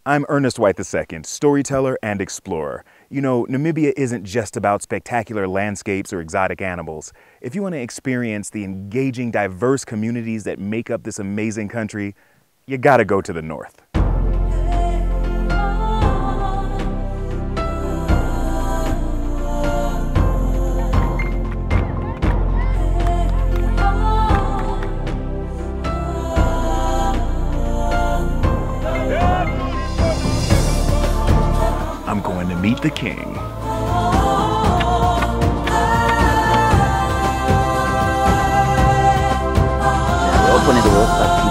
I'm Ernest White II, storyteller and explorer. You know, Namibia isn't just about spectacular landscapes or exotic animals. If you want to experience the engaging, diverse communities that make up this amazing country, you gotta go to the north. I'm going to meet the king. Open it up.